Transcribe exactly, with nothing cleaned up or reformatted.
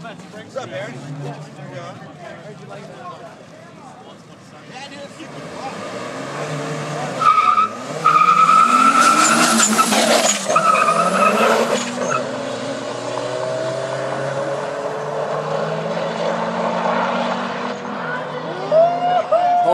What's up, Aaron? Yeah, I heard you like that. Yeah, I did a few